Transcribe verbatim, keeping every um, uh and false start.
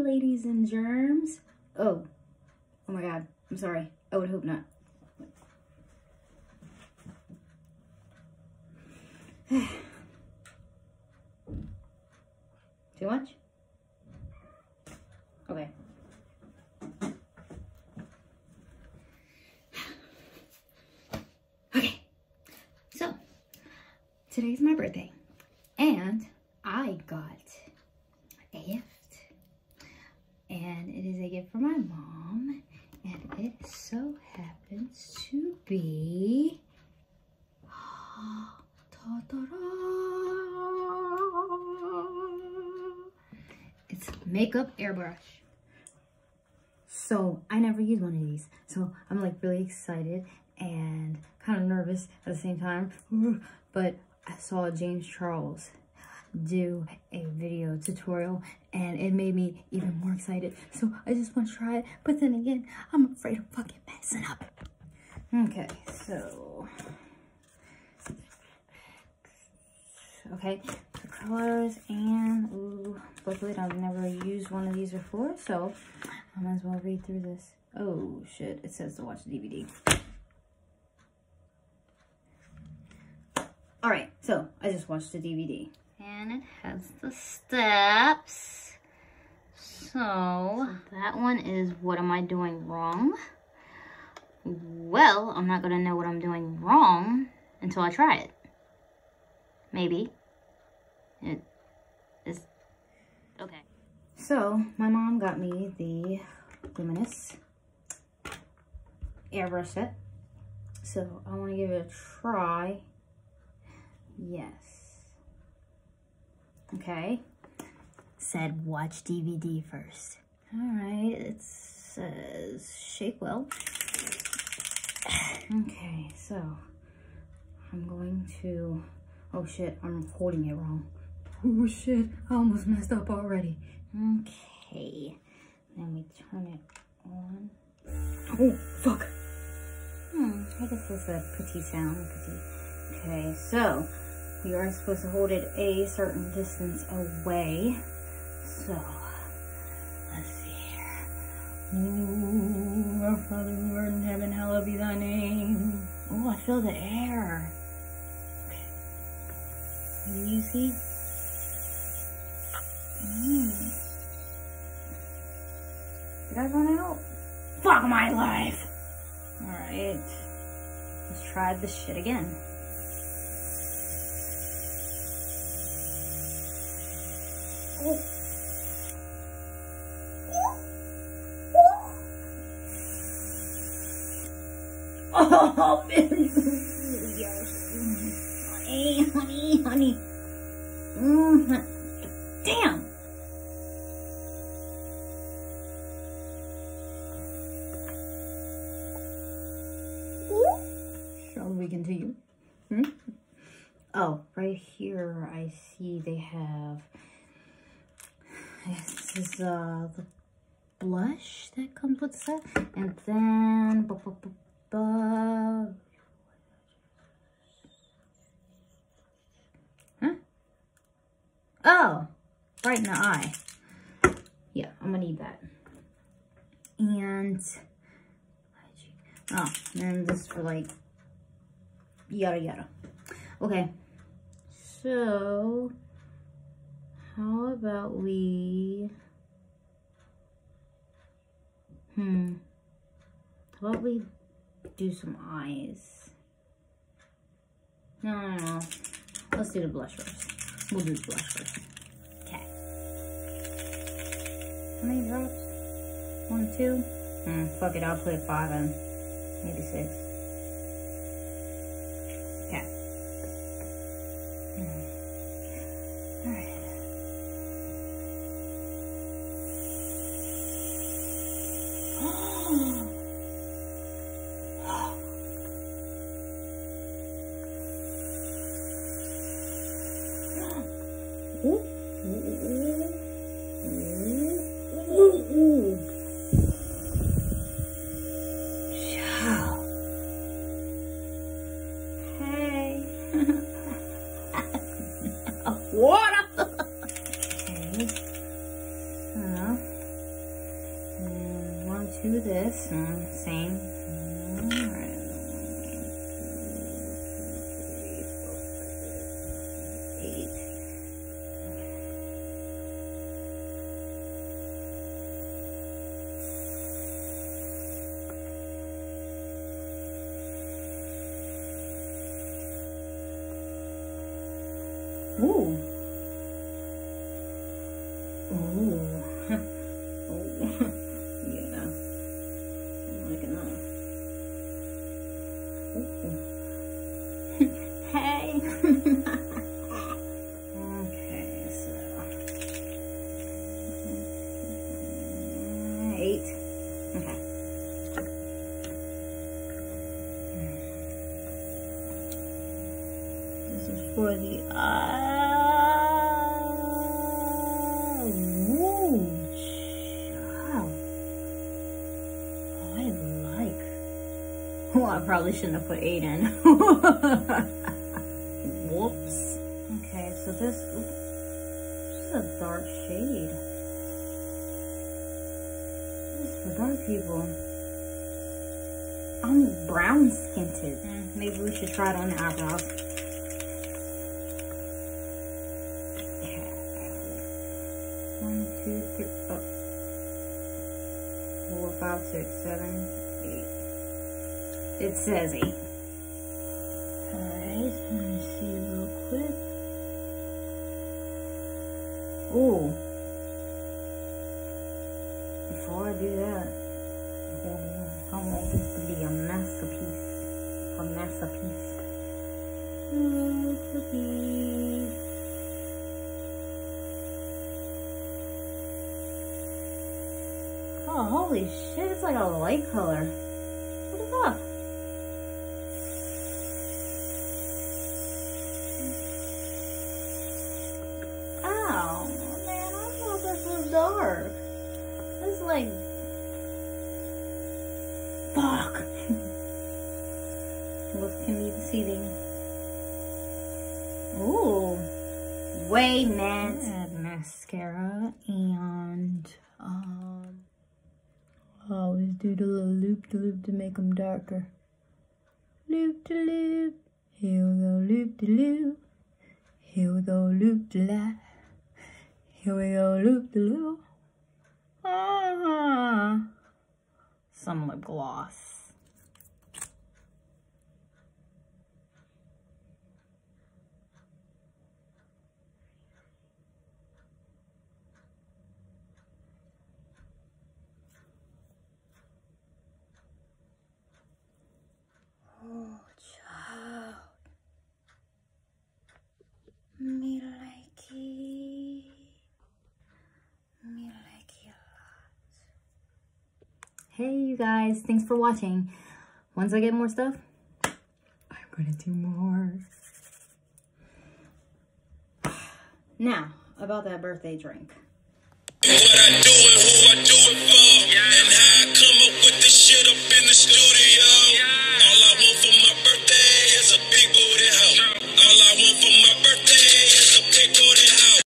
ladies and germs. Oh, oh my God, I'm sorry. I would hope not. Too much? Okay. Okay, so today's my birthday, and I got a gift, and it is a gift from my mom, and it so happens to be ta-da-da, it's makeup airbrush. So I never use one of these, so I'm like really excited and kind of nervous at the same time. But I saw James Charles do a video tutorial and it made me even more excited, so I just want to try it. But then again, I'm afraid of fucking messing up. Okay, so okay, the colors, and ooh, luckily I've never used one of these before, so I might as well read through this. Oh shit, it says to watch the D V D. All right, so I just watched the D V D. And it has the steps. So, so that one is, what am I doing wrong? Well, I'm not gonna know what I'm doing wrong until I try it. Maybe. It is, okay. So, my mom got me the Luminess Air Brush set. So, I wanna give it a try. Yes. Okay. Said watch D V D first. Alright, it says shake well. Okay, so I'm going to, oh shit, I'm holding it wrong. Oh shit, I almost messed up already. Okay, then we turn it on. Oh, fuck. Hmm, I guess that's a pretty sound. Pretty. Okay, so we are supposed to hold it a certain distance away. So, let's see here. Ooh, our Father who art in heaven, hallowed be thy name. Oh, I feel the air. Okay. You see? Mm. Did I run out? Fuck my life! Alright. Let's try this shit again. Oh. Oh, yes. Honey, honey, honey. Mm, damn. Shall we continue? Hmm? Oh, right here I see they have, this is uh, the blush that comes with that, and then bu bu bu bu. Huh? Oh, right in the eye. Yeah, I'm gonna need that. And oh, and this for like yada yada. Okay, so how about we, hmm, how about we do some eyes? No, no, no, let's do the blush first. We'll do the blush first. Okay. How many drops? One, two? Hmm, fuck it, I'll put five in, maybe six. Okay. Hmm. All right. Ooh. Ooh. Ooh. Ooh. Ciao. Hey. What? Okay. So, to this, uh, same. All right. Ooh. Ooh. Oh. Yeah. I'm liking that. Ooh. Hey. Okay, so eight. Okay. This is for the eye. Well, I probably shouldn't have put eight in. Whoops. Okay, so this, this is a dark shade. This is for dark people. I'm brown skinted. Mm, maybe we should try it on the eyebrows. Okay. One, two, three, oh. Four, five, six, seven, eight. It says eight. Alright, let me see real quick. Ooh. Before I do that, I want this to be a masterpiece. A masterpiece. Masterpiece. Oh, holy shit, it's like a light color. What is that? Dark. It's like, fuck. What can be deceiving? Ooh, way matte. Add mascara and um, I always do the little loop to loop to make them darker. Loop to loop. Here we go, loop to loop. Here we go, loop to loop. Here we go, loop de loop. Ah, some lip gloss. Oh, child. Me like it. Hey you guys, thanks for watching. Once I get more stuff, I'm gonna do more. Now, about that birthday drink. What I do and who I do it for.